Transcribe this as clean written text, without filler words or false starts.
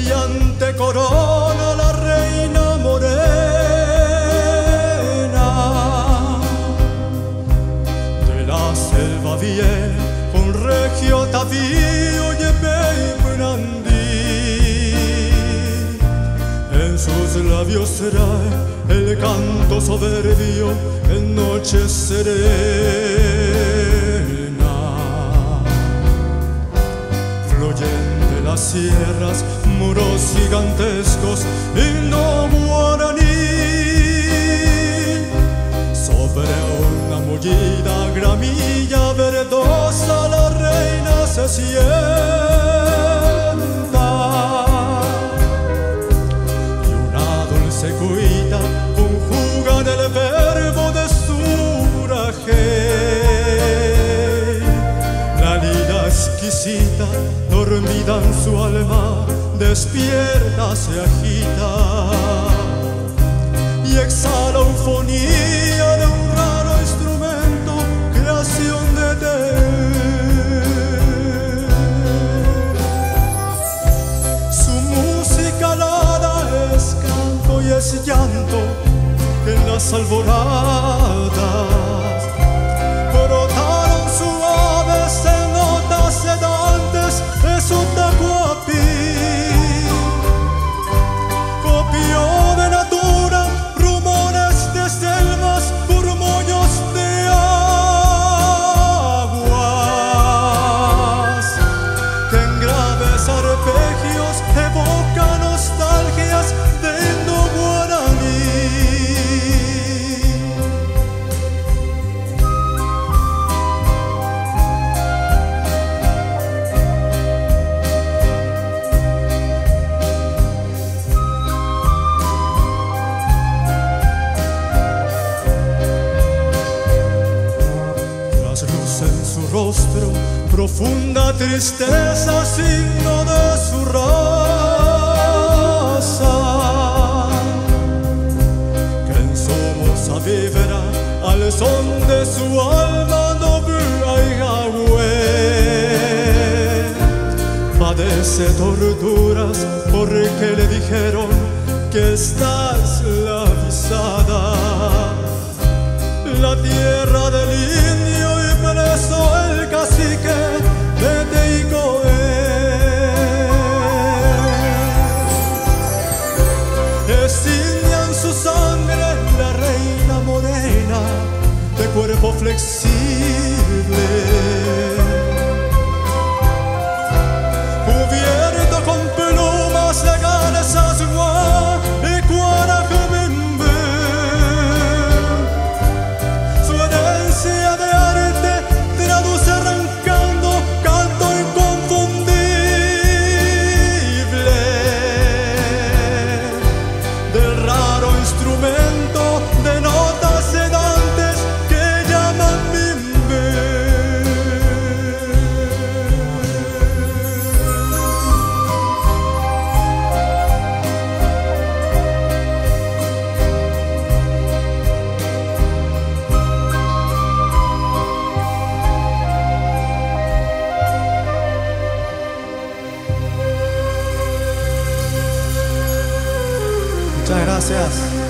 brillante corona la reina morena. De la selva viene con regio atavío y brandí. En sus labios será el canto soberbio en noche serena. Fluyen de las sierras muros gigantescos y no guaraní. Sobre una mullida gramilla verdosa la reina se sienta. Y una dulce cuita conjuga en el verbo de su braje. La lira exquisita, dormida en su alma, despierta, se agita y exhala eufonía de un raro instrumento, creación de Dios. Su música alada es canto y es llanto en las alboradas. Brotaron suaves en notas sedantes de su tacuapí. Copió de natura rumores de selvas, murmullos de aguas, que en graves arpegios evoca nostalgias de indo-guaraní. En su rostro, profunda tristeza, signo de su raza, que en su moza vibra al son de su alma noble y padece torturas porque le dijeron que está esclavizada. La tierra del indio y preso el cacique de Teicoé. Es india en su sangre la reina morena, de cuerpo flexible, cubierto con plumas de garzas y cuarajabimbe. Su herencia de arte traduce arrancando canto inconfundible del raro instrumento de notas sedantes que llaman bimbe. Muchas gracias.